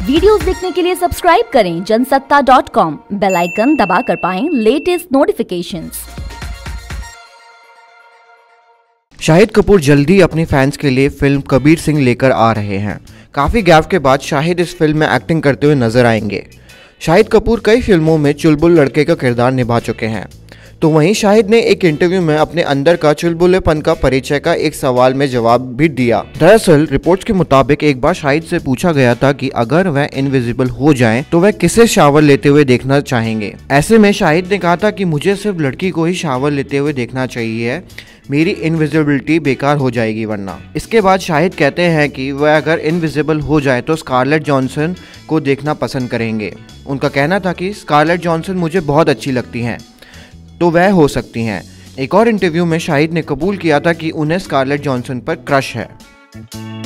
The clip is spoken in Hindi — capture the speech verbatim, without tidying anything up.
वीडियोस देखने के लिए सब्सक्राइब करें Jansatta dot com, bell icon दबाकर पाएं लेटेस्ट नोटिफिकेशंस। शाहिद कपूर जल्दी अपने फैंस के लिए फिल्म कबीर सिंह लेकर आ रहे हैं। काफ़ी गैप के बाद शाहिद इस फिल्म में एक्टिंग करते हुए नजर आएंगे। शाहिद कपूर कई फिल्मों में चुलबुल लड़के का किरदार निभा चुके हैं। तो वहीं शाहिद ने एक इंटरव्यू में अपने अंदर का चुलबुलेपन का परिचय का एक सवाल में जवाब भी दिया। दरअसल रिपोर्ट्स के मुताबिक एक बार शाहिद से पूछा गया था कि अगर वह इनविजिबल हो जाएं तो वह किसे शावर लेते हुए देखना चाहेंगे। ऐसे में शाहिद ने कहा था कि मुझे सिर्फ लड़की को ही शावर लेते हुए देखना चाहिए, मेरी इनविजिबिलिटी बेकार हो जाएगी वरना। इसके बाद शाहिद कहते हैं कि वह अगर इनविजिबल हो जाए तो स्कारलेट जॉनसन को देखना पसंद करेंगे। उनका कहना था कि स्कारलेट जॉनसन मुझे बहुत अच्छी लगती हैं, तो वह हो सकती हैं। एक और इंटरव्यू में शाहिद ने कबूल किया था कि उन्हें स्कारलेट जॉनसन पर क्रश है।